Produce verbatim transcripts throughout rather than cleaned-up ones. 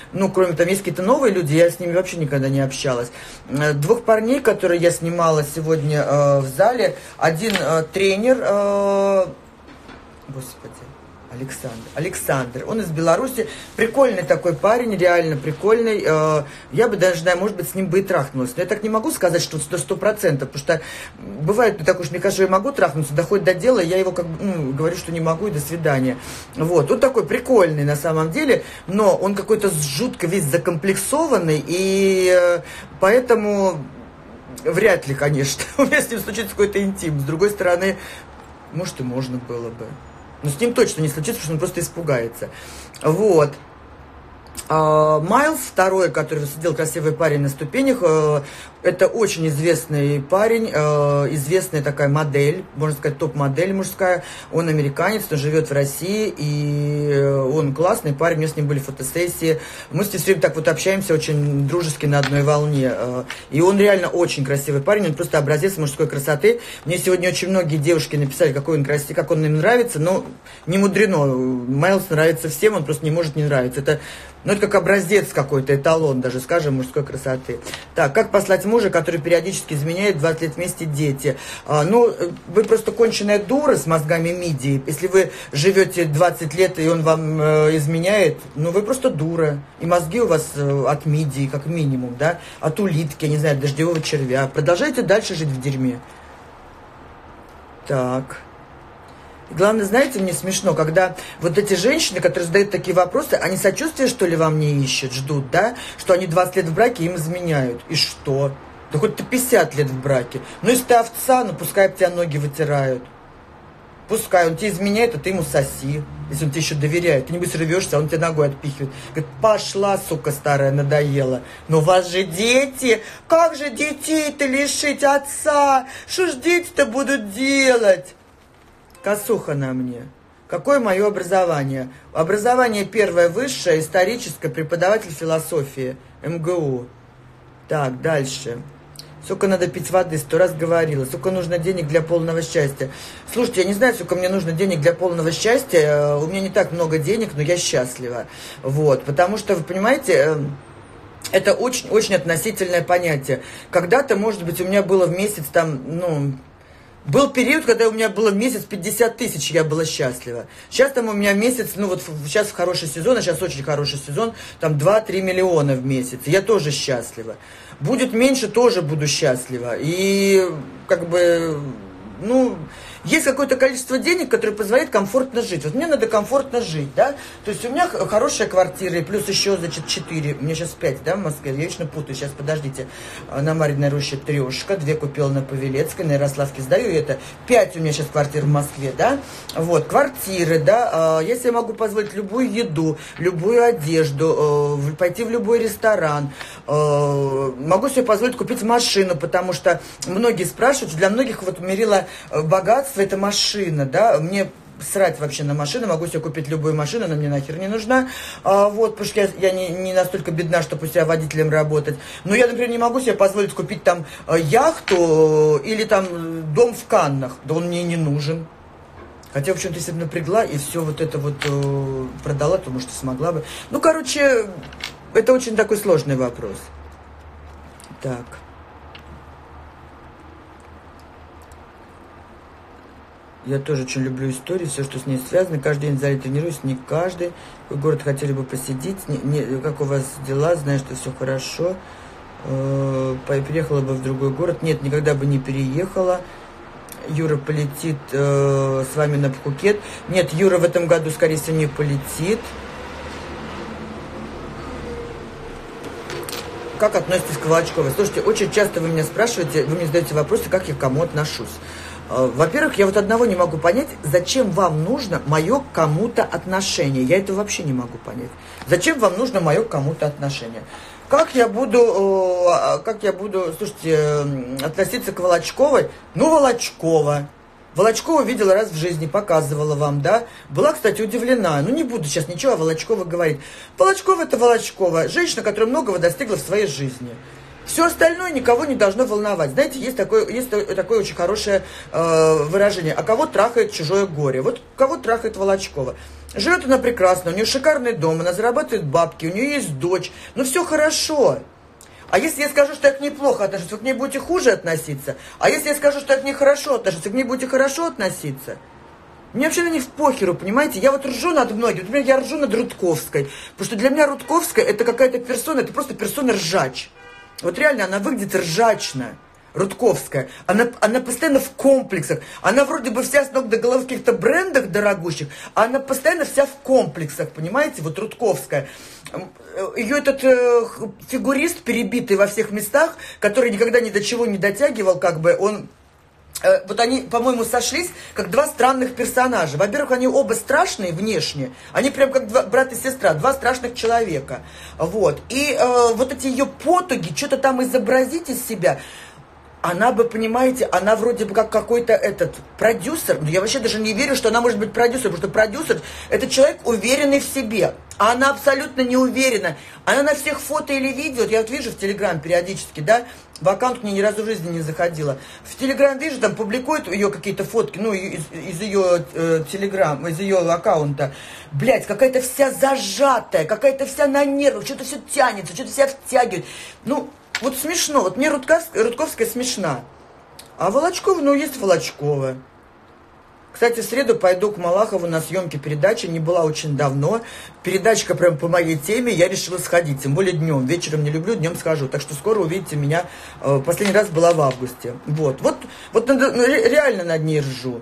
ну, кроме там, есть какие-то новые люди, я с ними вообще никогда не общалась. Двух парней, которые я снимала сегодня э, в зале, один э, тренер, э, господи, Александр. Александр. Он из Беларуси. Прикольный такой парень, реально прикольный. Я бы даже, да, может быть, с ним бы и трахнулась. Но я так не могу сказать, что сто процентов, потому что бывает так уж, мне кажется, я могу трахнуться, доходит до дела, я его как бы, ну, говорю, что не могу, и до свидания. Вот. Он такой прикольный на самом деле, но он какой-то жутко весь закомплексованный, и поэтому вряд ли, конечно, у меня с ним случится какой-то интим. С другой стороны, может, и можно было бы. Но с ним точно не случится, потому что он просто испугается. Вот. Майлз, второй, который сидел, красивый парень на ступенях, это очень известный парень, известная такая модель, можно сказать, топ-модель мужская. Он американец, он живет в России, и он классный парень, у меня с ним были фотосессии. Мы с ним все время так вот общаемся, очень дружески на одной волне. И он реально очень красивый парень, он просто образец мужской красоты. Мне сегодня очень многие девушки написали, какой он красивый, как он им нравится, но не мудрено. Майлз нравится всем, он просто не может не нравиться. Это Ну, это как образец какой-то, эталон даже, скажем, мужской красоты. Так, как послать мужа, который периодически изменяет, двадцать лет вместе, дети? А, ну, вы просто конченая дура с мозгами мидии. Если вы живете двадцать лет, и он вам э, изменяет, ну, вы просто дура. И мозги у вас э, от мидии, как минимум, да? От улитки, я не знаю, дождевого червя. Продолжайте дальше жить в дерьме. Так... И главное, знаете, мне смешно, когда вот эти женщины, которые задают такие вопросы, они сочувствие, что ли, вам не ищут, ждут, да? Что они двадцать лет в браке, им изменяют. И что? Да хоть ты пятьдесят лет в браке. Ну, если ты овца, ну, пускай об тебя ноги вытирают. Пускай он тебе изменяет, а ты ему соси. Если он тебе еще доверяет. Ты небось рвешься, а он тебя ногой отпихивает. Говорит, пошла, сука старая, надоела. Но у вас же дети. Как же детей-то лишить отца? Что ж дети-то будут делать? Косуха на мне. Какое мое образование? Образование первое высшее, историческое, преподаватель философии, эм гэ у. Так, дальше. Сколько надо пить воды, сто раз говорила. Сколько нужно денег для полного счастья. Слушайте, я не знаю, сколько мне нужно денег для полного счастья. У меня не так много денег, но я счастлива. Вот, потому что, вы понимаете... Это очень-очень относительное понятие. Когда-то, может быть, у меня было в месяц там, ну... Был период, когда у меня было в месяц пятьдесят тысяч, я была счастлива. Сейчас там у меня месяц, ну вот сейчас хороший сезон, а сейчас очень хороший сезон, там два-три миллиона в месяц. Я тоже счастлива. Будет меньше, тоже буду счастлива. И как бы, ну... Есть какое-то количество денег, которое позволяет комфортно жить. Вот мне надо комфортно жить, да? То есть у меня хорошая квартира, и плюс еще, значит, четыре. У меня сейчас пять, да, в Москве? Я вечно путаю. Сейчас, подождите. На Марьиной роще трешка, две купила на Павелецкой, на Ярославке сдаю это. Пять у меня сейчас квартир в Москве, да? Вот, квартиры, да? Если я могу позволить любую еду, любую одежду, пойти в любой ресторан, могу себе позволить купить машину, потому что многие спрашивают, для многих вот мерила богатство это машина, да, мне срать вообще на машину, могу себе купить любую машину, она мне нахер не нужна, а, вот, потому что я, я не, не настолько бедна, чтобы у себя водителем работать, но я, например, не могу себе позволить купить там яхту или там дом в Каннах, да он мне не нужен. Хотя, в общем-то, если бы напрягла и все вот это вот э, продала, то, может, и смогла бы. Ну, короче, это очень такой сложный вопрос. Так. Я тоже очень люблю истории, все, что с ней связано. Каждый день в зале тренируюсь, не каждый. Какой город хотели бы посетить? Не, не, как у вас дела? Знаю, что все хорошо. Э, переехала бы в другой город. Нет, никогда бы не переехала. Юра полетит э, с вами на Пхукет. Нет, Юра в этом году, скорее всего, не полетит. Как относитесь к Волочковой? Слушайте, очень часто вы меня спрашиваете, вы мне задаете вопросы, как я к кому отношусь. Во-первых, я вот одного не могу понять, зачем вам нужно мое к кому-то отношение. Я это вообще не могу понять. Зачем вам нужно мое к кому-то отношение? Как я буду, как я буду, слушайте, относиться к Волочковой? Ну, Волочкова. Волочкова видела раз в жизни, показывала вам, да? Была, кстати, удивлена. Ну, не буду сейчас ничего о Волочковой говорить. Волочкова – это Волочкова. Женщина, которая многого достигла в своей жизни. Все остальное никого не должно волновать. Знаете, есть такое, есть такое очень хорошее э, выражение. А кого трахает чужое горе? Вот кого трахает Волочкова? Живет она прекрасно, у нее шикарный дом, она зарабатывает бабки, у нее есть дочь. Ну, все хорошо. А если я скажу, что я к ней плохо отношусь, вы к ней будете хуже относиться? А если я скажу, что я к ней хорошо отношусь, вы к ней будете хорошо относиться? Мне вообще на них в похеру, понимаете? Я вот ржу над многими. Например, я ржу над Рудковской. Потому что для меня Рудковская это какая-то персона, это просто персона ржач. Вот реально она выглядит ржачно. Рудковская. Она, она постоянно в комплексах. Она вроде бы вся с ног до головы в каких-то брендах дорогущих, а она постоянно вся в комплексах, понимаете? Вот Рудковская. Ее этот э, фигурист, перебитый во всех местах, который никогда ни до чего не дотягивал, как бы, он... Вот они, по-моему, сошлись как два странных персонажа. Во-первых, они оба страшные внешне. Они прям как два, брат и сестра, два страшных человека. Вот. И э, вот эти ее потуги, что-то там изобразить из себя... Она бы, понимаете, она вроде бы как какой-то этот продюсер. Но я вообще даже не верю, что она может быть продюсером, потому что продюсер – это человек, уверенный в себе. А она абсолютно не уверена. Она на всех фото или видео, я вот вижу в Телеграм периодически, да, в аккаунт к ней ни разу в жизни не заходила. В Телеграм вижу, там публикуют ее какие-то фотки, ну, из, из ее э, Телеграм, из ее аккаунта. Блядь, какая-то вся зажатая, какая-то вся на нервах, что-то все тянется, что-то себя втягивает. Ну, вот смешно, вот мне Рудковская, Рудковская смешна. А Волочкова, ну, есть Волочкова. Кстати, в среду пойду к Малахову на съемки передачи, не была очень давно. Передачка прям по моей теме, я решила сходить, тем более днем. Вечером не люблю, днем схожу. Так что скоро увидите меня. Последний раз была в августе. Вот, вот, вот реально над ней ржу.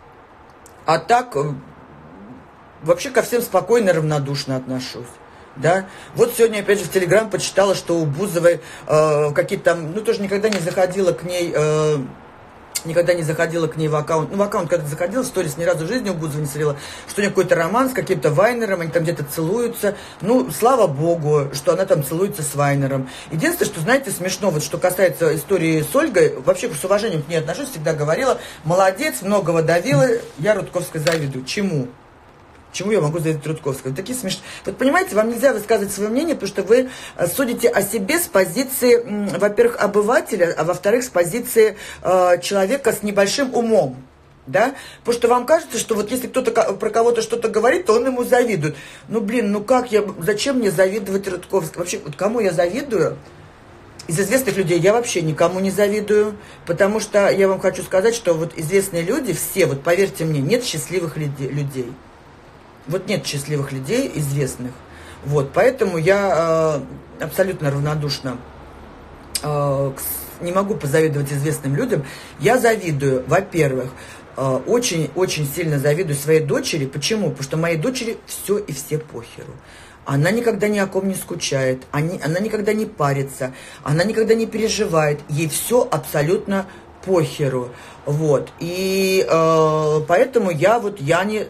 А так, вообще ко всем спокойно, равнодушно отношусь. Да, вот сегодня опять же в Телеграм почитала, что у Бузовой э, какие-то там, ну тоже никогда не заходила к ней, э, никогда не заходила к ней в аккаунт, ну в аккаунт когда заходила, в сторис ни разу в жизни у Бузовой не смотрела, что у нее какой-то роман с каким-то Вайнером, они там где-то целуются, ну слава богу, что она там целуется с Вайнером. Единственное, что знаете, смешно, вот что касается истории с Ольгой, вообще с уважением к ней отношусь, всегда говорила, молодец, многого давила, я Рудковской завидую. Чему? Чему я могу завидовать Рудковской? Вот такие смешные. Вот понимаете, вам нельзя высказывать свое мнение, потому что вы судите о себе с позиции, во-первых, обывателя, а во-вторых, с позиции э, человека с небольшим умом. Да? Потому что вам кажется, что вот если кто-то про кого-то что-то говорит, то он ему завидует. Ну, блин, ну как я, зачем мне завидовать Рудковской? Вообще, вот кому я завидую? Из известных людей я вообще никому не завидую, потому что я вам хочу сказать, что вот известные люди, все, вот поверьте мне, нет счастливых людей. Вот нет счастливых людей, известных. Вот, поэтому я э, абсолютно равнодушна. Э, не могу позавидовать известным людям. Я завидую, во-первых, очень-очень э, сильно завидую своей дочери. Почему? Потому что моей дочери все и все похеру. Она никогда ни о ком не скучает, они, она никогда не парится, она никогда не переживает. Ей все абсолютно похеру. Вот. И э, поэтому я вот Яне...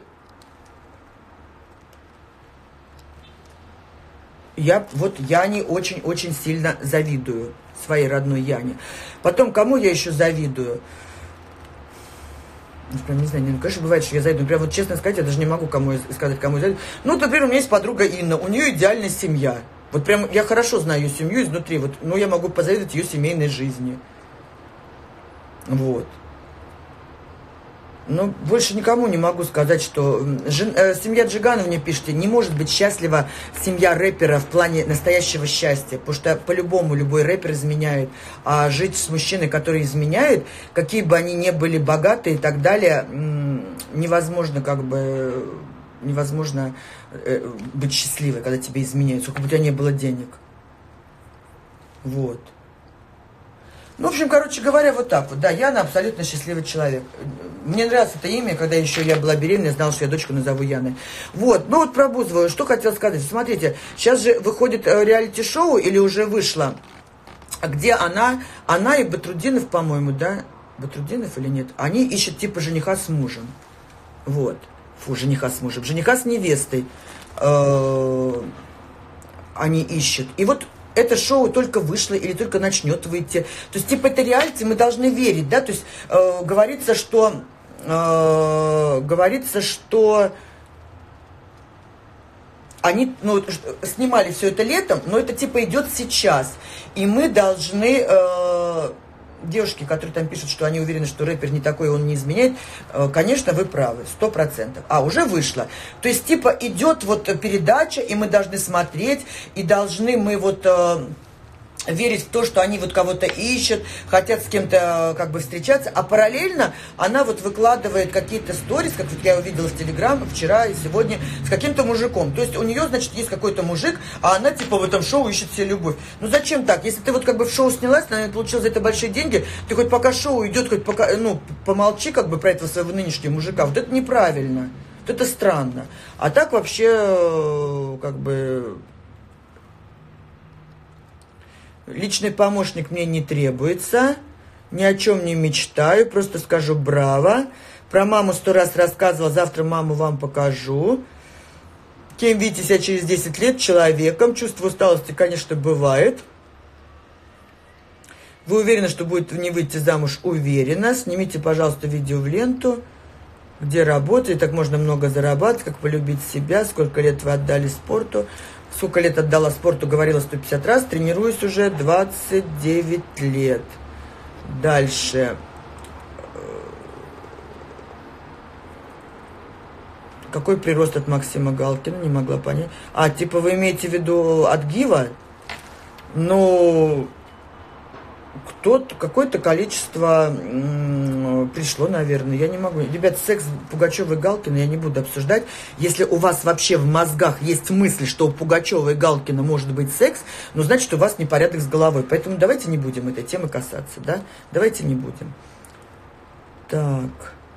Я вот Яне очень-очень сильно завидую, своей родной Яне. Потом, кому я еще завидую? Прям не знаю, ну, конечно, бывает, что я завидую. Прям вот честно сказать, я даже не могу кому сказать, кому я завидую. Ну, например, у меня есть подруга Инна, у нее идеальная семья. Вот прям я хорошо знаю ее семью изнутри, вот, но я могу позавидовать ее семейной жизни. Вот. Ну, больше никому не могу сказать, что... Жен... Э, семья Джиганов мне пишет, не может быть счастлива семья рэпера в плане настоящего счастья, потому что по-любому любой рэпер изменяет. А жить с мужчиной, который изменяет, какие бы они ни были богатые и так далее, невозможно как бы... Невозможно э, быть счастливой, когда тебе изменяют, сколько бы у тебя не было денег. Вот. Ну, в общем, короче говоря, вот так вот. Да, Яна абсолютно счастливый человек. Мне нравится это имя, когда еще я была беременна, я знала, что я дочку назову Яной. Вот, ну вот про Бузову, что хотела сказать. Смотрите, сейчас же выходит реалити-шоу, или уже вышло, где она, она и Батрудинов, по-моему, да? Батрудинов или нет? Они ищут типа жениха с мужем. Вот. Фу, жениха с мужем. Жениха с невестой они ищут. И вот это шоу только вышло или только начнет выйти. То есть, типа, это реалити, мы должны верить, да? То есть, э, говорится, что... Э, говорится, что... Они, ну, снимали все это летом, но это, типа, идет сейчас. И мы должны... Э, девушки, которые там пишут, что они уверены, что рэпер не такой, он не изменяет, конечно, вы правы, сто процентов. А, уже вышло. То есть, типа, идет вот передача, и мы должны смотреть, и должны мы вот... верить в то, что они вот кого-то ищут, хотят с кем-то как бы встречаться, а параллельно она вот выкладывает какие-то сторис, как вот я увидела в Телеграм вчера и сегодня, с каким-то мужиком. То есть у нее, значит, есть какой-то мужик, а она типа в этом шоу ищет себе любовь. Ну зачем так? Если ты вот как бы в шоу снялась, наверное, получила за это большие деньги, ты хоть пока шоу идет, хоть пока, ну, помолчи как бы про этого своего нынешнего мужика. Вот это неправильно. Вот это странно. А так вообще, как бы... Личный помощник мне не требуется, ни о чем не мечтаю, просто скажу браво. Про маму сто раз рассказывала, завтра маму вам покажу. Кем видите себя через десять лет? Человеком. Чувство усталости, конечно, бывает. Вы уверены, что будет не выйти замуж? Уверена. Снимите, пожалуйста, видео в ленту, где работаете, так можно много зарабатывать, как полюбить себя, сколько лет вы отдали спорту. Сколько лет отдала спорту, говорила сто пятьдесят раз. Тренируюсь уже двадцать девять лет. Дальше. Какой прирост от Максима Галкина? Не могла понять. А, типа вы имеете в виду от ГИВа? Ну, кто-то, какое-то количество м, пришло, наверное. Я не могу. Ребят, секс Пугачева и Галкина я не буду обсуждать. Если у вас вообще в мозгах есть мысль, что у Пугачева и Галкина может быть секс, ну, значит, у вас непорядок с головой. Поэтому давайте не будем этой темы касаться, да? Давайте не будем. Так...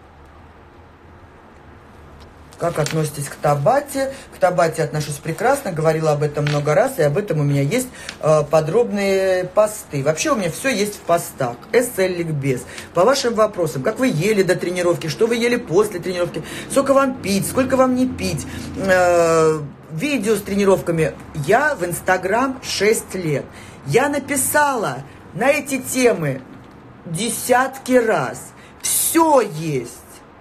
Как относитесь к Табате? К Табате отношусь прекрасно, говорила об этом много раз, и об этом у меня есть э, подробные посты. Вообще у меня все есть в постах, эс эл ликбез. По вашим вопросам, как вы ели до тренировки, что вы ели после тренировки, сколько вам пить, сколько вам не пить, э, видео с тренировками. Я в Инстаграм шесть лет. Я написала на эти темы десятки раз. Все есть.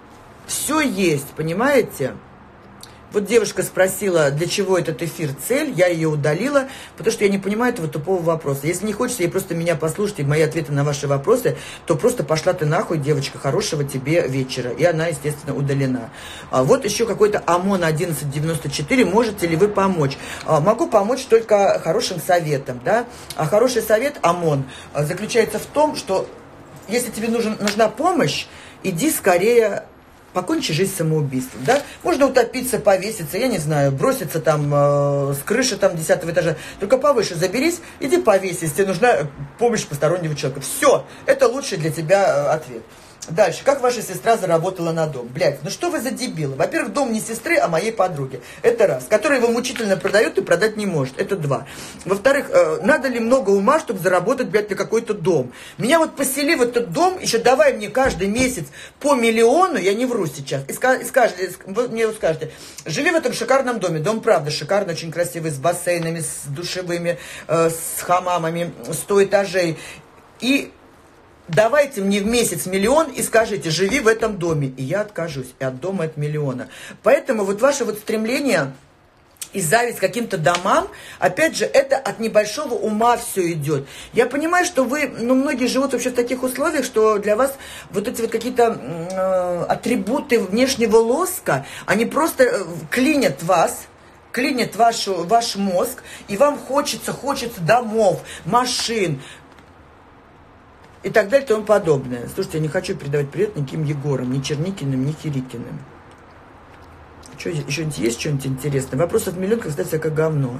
Все есть, понимаете? Вот девушка спросила, для чего этот эфир цель, я ее удалила, потому что я не понимаю этого тупого вопроса. Если не хочется ей просто меня послушать и мои ответы на ваши вопросы, то просто пошла ты нахуй, девочка, хорошего тебе вечера. И она, естественно, удалена. А вот еще какой-то ОМОН одиннадцать девяносто четыре, можете ли вы помочь? А, могу помочь только хорошим советом, да? А хороший совет ОМОН заключается в том, что если тебе нужен, нужна помощь, иди скорее... Покончи жизнь самоубийством, да? Можно утопиться, повеситься, я не знаю, броситься там э, с крыши там десятого этажа. Только повыше заберись, иди повесись, если тебе нужна помощь постороннего человека. Все, это лучший для тебя э, ответ. Дальше. Как ваша сестра заработала на дом? Блядь, ну что вы за дебилы? Во-первых, дом не сестры, а моей подруги. Это раз. Который его мучительно продает и продать не может. Это два. Во-вторых, э, надо ли много ума, чтобы заработать, блядь, на какой-то дом? Меня вот посели в этот дом, еще давай мне каждый месяц по миллиону, я не вру сейчас, и, ска- и скажете, вы мне вот скажете, живи в этом шикарном доме. Дом, правда, шикарный, очень красивый, с бассейнами, с душевыми, э, с хамамами, сто этажей. И... давайте мне в месяц миллион и скажите, живи в этом доме. И я откажусь и от дома от миллиона. Поэтому вот ваше вот стремление и зависть к каким-то домам, опять же, это от небольшого ума все идет. Я понимаю, что вы, ну, многие живут вообще в таких условиях, что для вас вот эти вот какие-то э, атрибуты внешнего лоска, они просто э, клинят вас, клинят вашу, ваш мозг, и вам хочется, хочется домов, машин, и так далее, и тому подобное. Слушайте, я не хочу передавать привет никаким Егорам, ни Черникиным, ни Кирикиным. Что, еще есть что-нибудь интересное? Вопрос от миллион, как стать как говно.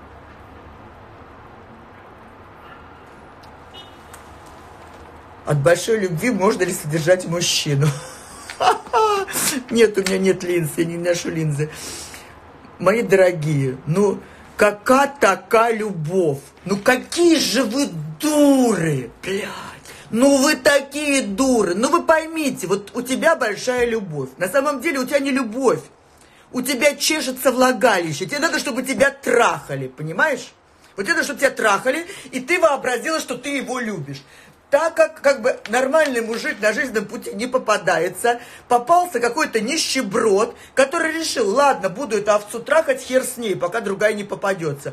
От большой любви можно ли содержать мужчину? Нет, у меня нет линз, я не ношу линзы. Мои дорогие, ну, какая такая любовь? Ну, какие же вы дуры, блядь. Ну вы такие дуры, ну вы поймите, вот у тебя большая любовь. На самом деле у тебя не любовь, у тебя чешется влагалище, тебе надо, чтобы тебя трахали, понимаешь? Вот это, чтобы тебя трахали, и ты вообразила, что ты его любишь. Так как, как бы нормальный мужик на жизненном пути не попадается, попался какой-то нищеброд, который решил, ладно, буду эту овцу трахать, хер с ней, пока другая не попадется.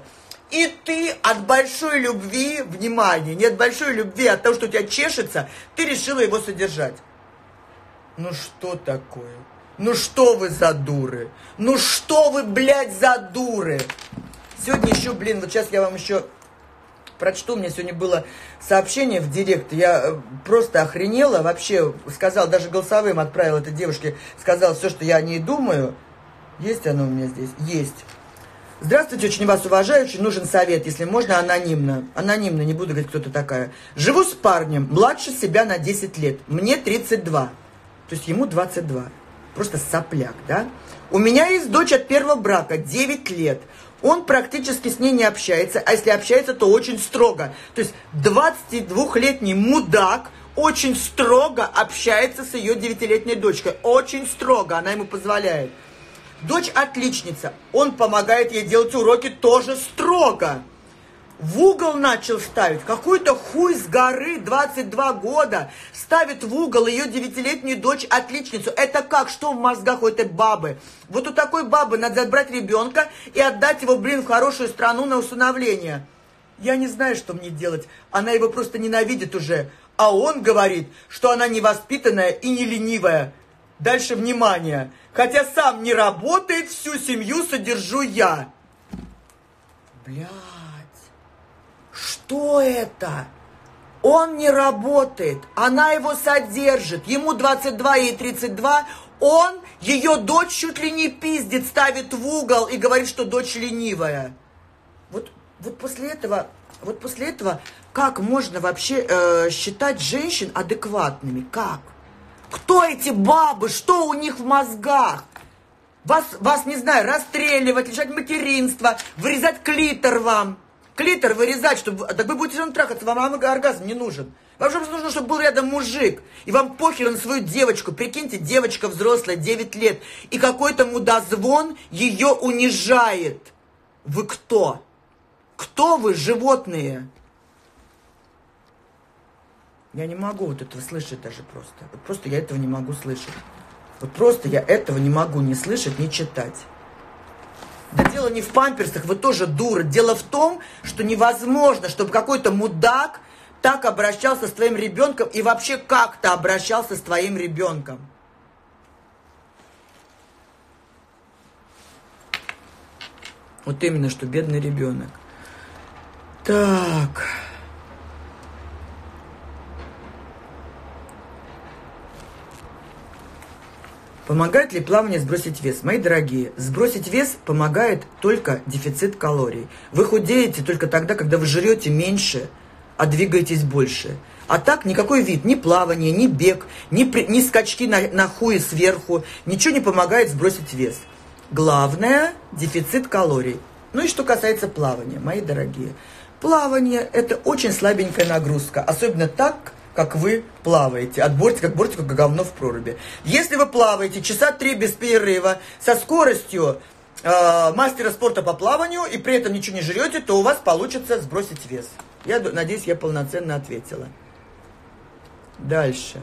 И ты от большой любви, внимание, не от большой любви, а от того, что у тебя чешется, ты решила его содержать. Ну что такое? Ну что вы за дуры? Ну что вы, блядь, за дуры? Сегодня еще, блин, вот сейчас я вам еще прочту. У меня сегодня было сообщение в директ. Я просто охренела. Вообще сказал, даже голосовым отправил этой девушке, сказал все, что я о ней думаю. Есть оно у меня здесь? Есть. Здравствуйте, очень вас уважаю, очень нужен совет, если можно, анонимно. Анонимно, не буду говорить, кто ты такая. Живу с парнем, младше себя на десять лет. Мне тридцать два. То есть ему двадцать два. Просто сопляк, да? У меня есть дочь от первого брака, девять лет. Он практически с ней не общается, а если общается, то очень строго. То есть двадцатидвухлетний мудак очень строго общается с ее девятилетней дочкой. Очень строго, она ему позволяет. Дочь отличница, он помогает ей делать уроки тоже строго. В угол начал ставить, какой-то хуй с горы, двадцать два года, ставит в угол ее девятилетнюю дочь отличницу. Это как, что в мозгах у этой бабы? Вот у такой бабы надо забрать ребенка и отдать его, блин, в хорошую страну на усыновление. Я не знаю, что мне делать, она его просто ненавидит уже. А он говорит, что она невоспитанная и не ленивая. Дальше внимание. Хотя сам не работает, всю семью содержу я. Блядь. Что это? Он не работает, она его содержит. Ему двадцать два, ей тридцать два. Он ее дочь чуть ли не пиздит, ставит в угол и говорит, что дочь ленивая. Вот, вот после этого, вот после этого, как можно вообще э, считать женщин адекватными? Как? Кто эти бабы? Что у них в мозгах? Вас, вас, не знаю, расстреливать, лишать материнства, вырезать клитор вам. Клитор вырезать, чтобы... Так вы будете он трахаться, вам оргазм не нужен. Вам просто нужно, чтобы был рядом мужик. И вам похер на свою девочку. Прикиньте, девочка взрослая, девять лет. И какой-то мудозвон ее унижает. Вы кто? Кто вы, животные? Я не могу вот этого слышать даже просто. Вот просто я этого не могу слышать. Вот просто я этого не могу ни слышать, ни читать. Да дело не в памперсах, вы тоже дуры. Дело в том, что невозможно, чтобы какой-то мудак так обращался с твоим ребенком и вообще как-то обращался с твоим ребенком. Вот именно, что бедный ребенок. Так... Помогает ли плавание сбросить вес? Мои дорогие, сбросить вес помогает только дефицит калорий. Вы худеете только тогда, когда вы жрете меньше, а двигаетесь больше. А так никакой вид, ни плавание, ни бег, ни, ни скачки на, на хуе сверху, ничего не помогает сбросить вес. Главное – дефицит калорий. Ну и что касается плавания, мои дорогие. Плавание – это очень слабенькая нагрузка, особенно так, как вы плаваете, от бортика к бортику, как говно в проруби. Если вы плаваете часа три без перерыва со скоростью э, мастера спорта по плаванию и при этом ничего не жрете, то у вас получится сбросить вес. Я надеюсь, я полноценно ответила. Дальше.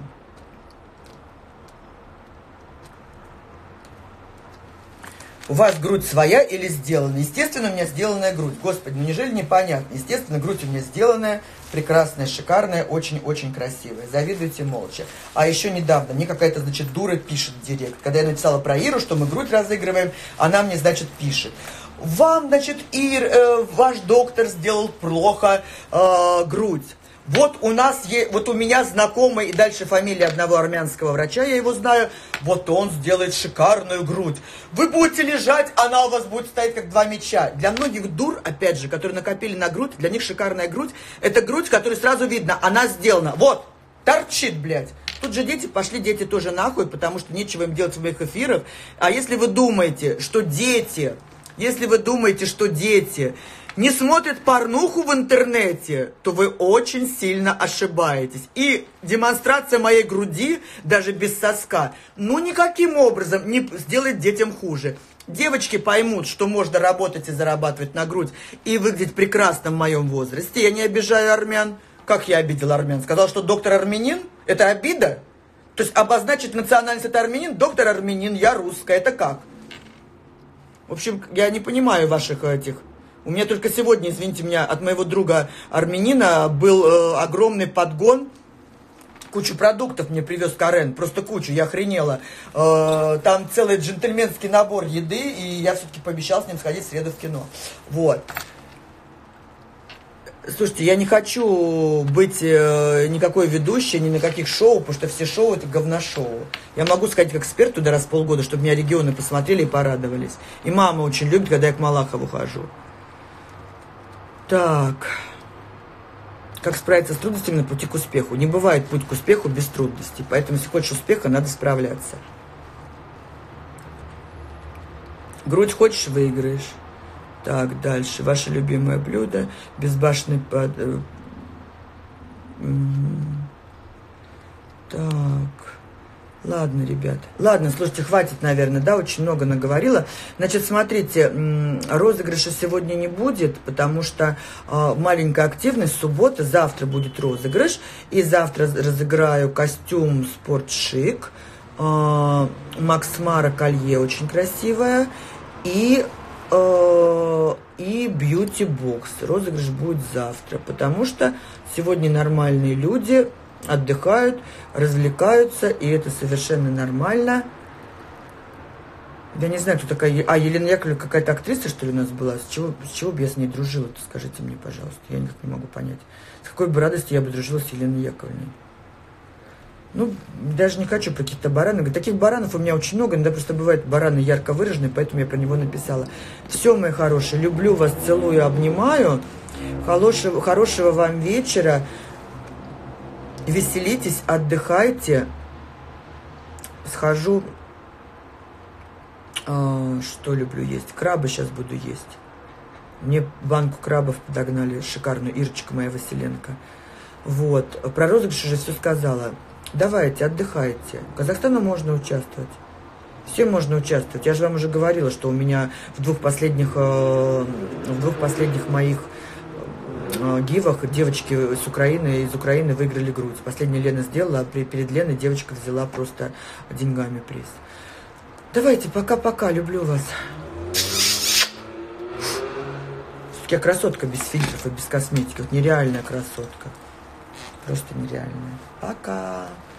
У вас грудь своя или сделана? Естественно, у меня сделанная грудь. Господи, ну неужели непонятно? Естественно, грудь у меня сделанная, прекрасная, шикарная, очень-очень красивая. Завидуйте молча. А еще недавно мне какая-то, значит, дура пишет в директ. Когда я написала про Иру, что мы грудь разыгрываем, она мне, значит, пишет. Вам, значит, Ир, э, ваш доктор сделал плохо э, грудь. Вот у нас есть, вот у меня знакомый, и дальше фамилия одного армянского врача, я его знаю, вот он сделает шикарную грудь. Вы будете лежать, она у вас будет стоять как два мяча. Для многих дур, опять же, которые накопили на грудь, для них шикарная грудь, это грудь, которую сразу видно, она сделана. Вот, торчит, блядь. Тут же дети, пошли дети тоже нахуй, потому что нечего им делать в моих эфирах. А если вы думаете, что дети, если вы думаете, что дети... не смотрят порнуху в интернете, то вы очень сильно ошибаетесь. И демонстрация моей груди, даже без соска, ну никаким образом не сделает детям хуже. Девочки поймут, что можно работать и зарабатывать на грудь и выглядеть прекрасно в моем возрасте. Я не обижаю армян. Как я обидел армян? Сказал, что доктор армянин? Это обида? То есть обозначить национальность это армянин? Доктор армянин, я русская. Это как? В общем, я не понимаю ваших этих... У меня только сегодня, извините меня, от моего друга армянина был э, огромный подгон. Кучу продуктов мне привез Карен, просто кучу, я охренела. Э, там целый джентльменский набор еды, и я все-таки пообещал с ним сходить в среду в кино. Вот. Слушайте, я не хочу быть э, никакой ведущей, ни на каких шоу, потому что все шоу это говношоу. Я могу сходить как эксперт туда раз в полгода, чтобы меня регионы посмотрели и порадовались. И мама очень любит, когда я к Малахову хожу. Так. Как справиться с трудностями на пути к успеху? Не бывает путь к успеху без трудностей. Поэтому, если хочешь успеха, надо справляться. Грудь хочешь — выиграешь. Так, дальше. Ваше любимое блюдо. Безбашенный под... Так. Ладно, ребят. Ладно, слушайте, хватит, наверное, да, очень много наговорила. Значит, смотрите, розыгрыша сегодня не будет, потому что э, маленькая активность, суббота, завтра будет розыгрыш. И завтра разыграю костюм спортшик, э, Макс Мара колье очень красивое, и, э, и бьюти-бокс. Розыгрыш будет завтра, потому что сегодня нормальные люди отдыхают, развлекаются, и это совершенно нормально. Я не знаю, кто такая... А, Елена Яковлевна какая-то актриса, что ли, у нас была? С чего, с чего бы я с ней дружила-то, скажите мне, пожалуйста. Я никак не могу понять. С какой бы радостью я бы дружила с Еленой Яковлевной. Ну, даже не хочу про каких-то баранов. Таких баранов у меня очень много, иногда просто бывают бараны ярко выраженные, поэтому я про него написала. Все, мои хорошие, люблю вас, целую, обнимаю. Хорошего, хорошего вам вечера. Веселитесь, отдыхайте. Схожу. А, что люблю есть? Крабы сейчас буду есть. Мне банку крабов подогнали шикарную. Ирочка моя Василенко. Вот. Про розыгрыш уже все сказала. Давайте, отдыхайте. Казахстану можно участвовать. Всем можно участвовать. Я же вам уже говорила, что у меня в двух последних, в двух последних моих гивах девочки с Украины, из Украины выиграли грудь. Последняя Лена сделала, а перед Леной девочка взяла просто деньгами приз. Давайте, пока-пока, люблю вас. Я красотка без фильтров и без косметики. Вот нереальная красотка. Просто нереальная. Пока.